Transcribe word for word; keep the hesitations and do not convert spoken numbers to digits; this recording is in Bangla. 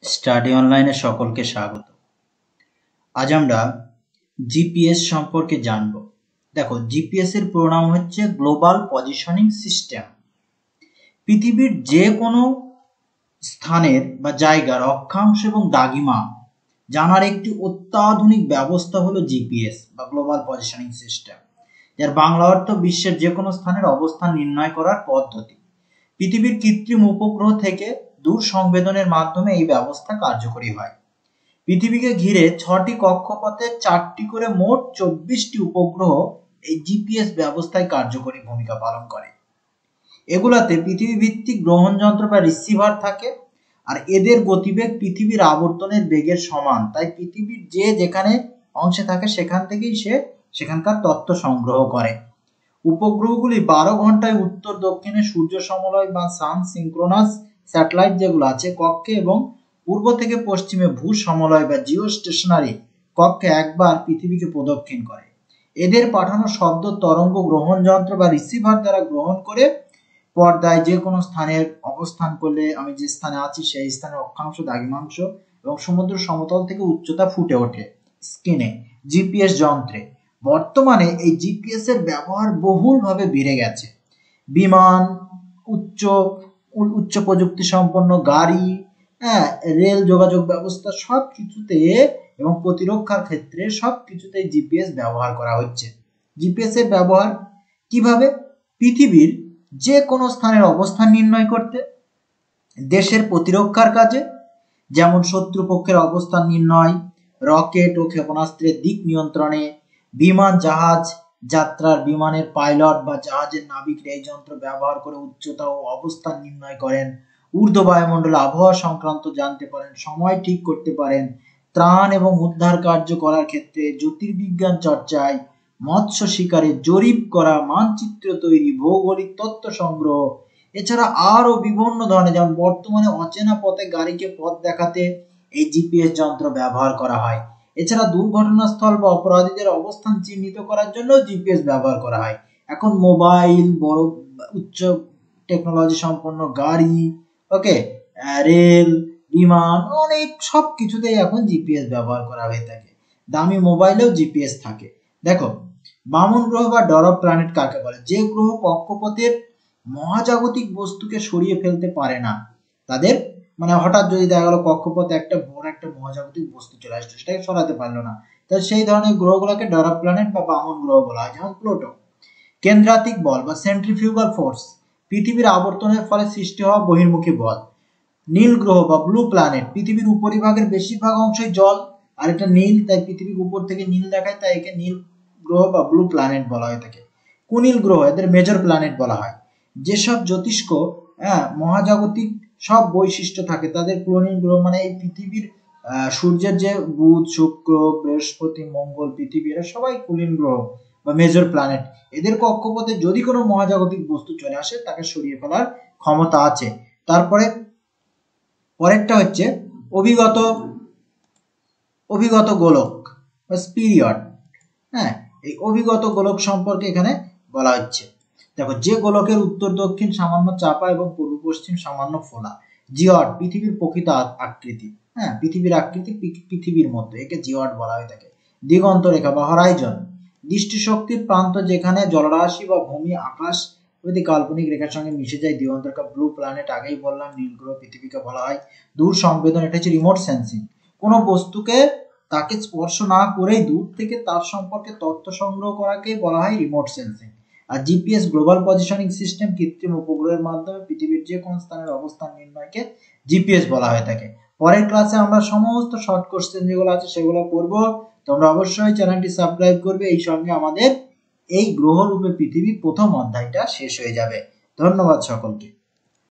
স্টাডি অনলাইনে সকলকে স্বাগত। আজ আমরা জিপিএস সম্পর্কে জানব। দেখো, জিপিএস এর পুরো নাম হচ্ছে গ্লোবাল পজিশনিং সিস্টেম। পৃথিবীর যে কোনো স্থানের বা জায়গার অক্ষাংশ এবং দ্রাঘিমা জানার একটি অত্যাধুনিক ব্যবস্থা হলো জিপিএস বা গ্লোবাল পজিশনিং সিস্টেম, যার বাংলা অর্থ বিশ্বের যে কোনো স্থানের অবস্থান নির্ণয় করার পদ্ধতি। পৃথিবীর কৃত্রিম উপগ্রহ থেকে দূর সংবেদনের মাধ্যমে এই ব্যবস্থা কার্যকরী হয়। পৃথিবীকে ঘিরে ছটি কক্ষপথে চারটি করে মোট চব্বিশটি উপগ্রহ এই জিপিএস ব্যবস্থায় কার্যকরী ভূমিকা পালন করে। এগুলাতে পৃথিবী ভিত্তিক গ্রহণযন্ত্র বা রিসিভার থাকে, আর এদের গতিবেগ পৃথিবীর আবর্তনের বেগের সমান। তাই পৃথিবীর যে যেখানে অংশে থাকে সেখান থেকেই সে সেখানকার তথ্য সংগ্রহ করে। উপগ্রহগুলি বারো ঘন্টায় উত্তর দক্ষিণে সূর্য সমলয় বা সান সিঙ্ক্রোনাস স্যাটেলাইট যেগুলো আছে কক্ষে এবং পূর্ব থেকে পশ্চিমে ভূ সমলয় বা জিও স্টেশনারি কক্ষে একবার পৃথিবীকে প্রদক্ষিণ করে। এদের পাঠানো শব্দ তরঙ্গ গ্রহণ যন্ত্র বা রিসিভার দ্বারা গ্রহণ করে পর্দায় যে কোনো স্থানের অবস্থান করলে আমি যে স্থানে আছি সেই স্থানের অক্ষাংশ, দ্রাঘিমাংশ এবং সমুদ্র সমতল থেকে উচ্চতা ফুটে ওঠে স্ক্রিনে জিপিএস যন্ত্রে। বর্তমানে এই জিপিএস এর ব্যবহার বহুলভাবে বেড়ে গেছে। বিমান, উচ্চ উচ্চ প্রযুক্তি সম্পন্ন গাড়ি, হ্যাঁ, রেল যোগাযোগ ব্যবস্থা সব কিছুতে এবং প্রতিরক্ষার ক্ষেত্রে সব কিছুতে জিপিএস ব্যবহার করা হচ্ছে। জিপিএস এর ব্যবহার কিভাবে? পৃথিবীর যে কোনো স্থানের অবস্থান নির্ণয় করতে, দেশের প্রতিরক্ষার কাজে যেমন শত্রুপক্ষের অবস্থান নির্ণয়, রকেট ও ক্ষেপণাস্ত্রের দিক নিয়ন্ত্রণে, বিমান জাহাজ যাত্রার বিমানের পাইলট বা জাহাজের নাবিকরা এই যন্ত্র ব্যবহার করে উচ্চতা ও অবস্থান নির্ণয় করেন, ঊর্ধ্ব বায়ুমণ্ডলে আবহাওয়া সংক্রান্ত জানতে পারেন, সময় ঠিক করতে পারেন, ত্রাণ এবং উদ্ধার কার্য করার ক্ষেত্রে, জ্যোতির্বিজ্ঞান চর্চায়, মৎস্য শিকারে, জরিপ করা, মানচিত্র তৈরি, ভৌগোলিক তথ্য সংগ্রহ, এছাড়া আরো বিভিন্ন ধরনের, যেমন বর্তমানে অচেনা পথে গাড়িকে পথ দেখাতে এই জিপিএস যন্ত্র ব্যবহার করা হয়। এছাড়া দুর্ঘটনাস্থল বা অপরাধীদের অবস্থান চিহ্নিত করার জন্য জিপিএস ব্যবহার করা হয়। এখন মোবাইল, বড় উচ্চ টেকনোলজি সম্পন্ন গাড়ি, ওকে, রেল, বিমান, অনেক সব কিছুতেই এখন জিপিএস ব্যবহার করা হয়ে থাকে। দামি মোবাইলেও জিপিএস থাকে। দেখো, বামন গ্রহ বা ডরব প্ল্যানেট কাকে বলে? যে গ্রহ কক্ষপথের মহাজাগতিক বস্তুকে সরিয়ে ফেলতে পারে না, তাদের মানে হঠাৎ যদি দেখা গেল কক্ষপথে একটা বড় একটা মহাজাগতিক বস্তু চলে আসছে, সেটাকে সরাতে পারলো না, তাহলে সেই ধরনের গ্রহগুলোকে ডরব প্ল্যানেট বা বামন গ্রহ বলা হয়, যেমন প্লুটো। কেন্দ্রাতিক বল বা সেন্ট্রিফিউগাল ফোর্স, পৃথিবীর আবর্তনের ফলে সৃষ্টি হওয়া বহির্মুখী বল। নীল গ্রহ বা ব্লু প্ল্যানেট, পৃথিবীর উপরিভাগের বেশিরভাগ অংশই জল, আর এটা নীল, তাই পৃথিবীর উপর থেকে নীল দেখায়, তাই একে নীল গ্রহ বা ব্লু প্ল্যানেট বলা হয়ে থাকে। কুনীল গ্রহ, এদের মেজর প্ল্যানেট বলা হয়। যেসব জ্যোতিষ্ক, হ্যাঁ, মহাজাগতিক সব বৈশিষ্ট্য থাকে তাদের কুনীল গ্রহ, মানে এই পৃথিবীর সূর্যের যে বুধ, শুক্র, বৃহস্পতি, মঙ্গল, পৃথিবী, এরা সবাই কুলীন গ্রহ বা মেজর প্ল্যানেট। এদের কক্ষপথে যদি কোনো মহাজাগতিক বস্তু চলে আসে তাকে সরিয়ে ফেলার ক্ষমতা আছে। তারপরে পরেরটা হচ্ছে অভিগত অভিগত গোলক বা স্পিরিয়ড। হ্যাঁ, এই অভিগত গোলক সম্পর্কে এখানে বলা হচ্ছে। দেখো, যে গোলকের উত্তর দক্ষিণ সামান্য চাপা এবং পূর্ব পশ্চিম সামান্য ফোলা। জিওড, পৃথিবীর প্রকৃত আকৃতি, হ্যাঁ, পৃথিবীর আকৃতি পৃথিবীর মধ্যে, একে জিওড বলা হয়ে থাকে। দিগন্ত রেখা বা হরাইজন, দৃষ্টিশক্তির প্রান্ত যেখানে জলরাশি বা ভূমি আকাশ যদি কাল্পনিক রেখার সঙ্গে মিশে যায়। দিগন্ত রেখা। ব্লু প্ল্যানেট, আগেই বললাম, নীল গ্রহ পৃথিবীকে বলা হয়। দূর সংবেদন, এটা হচ্ছে রিমোট সেন্সিং, কোনো বস্তুকে তাকে স্পর্শ না করেই দূর থেকে তার সম্পর্কে তথ্য সংগ্রহ করাকে বলা হয় রিমোট সেন্সিং। আর জিপিএস গ্লোবাল পজিশনিং সিস্টেম, কৃত্রিম উপগ্রহের মাধ্যমে পৃথিবীর যে কোনো স্থানের অবস্থান নির্ণয়কে জিপিএস বলা হয়ে থাকে। পরের ক্লাসে আমরা সমস্ত শর্ট কোশ্চেন যেগুলো আছে সেগুলো পড়বো। তোমরা অবশ্যই চ্যানেলটি সাবস্ক্রাইব করবে। এই সঙ্গে আমাদের এই গ্রহরূপে পৃথিবী প্রথম অধ্যায়টা শেষ হয়ে যাবে। ধন্যবাদ সকলকে।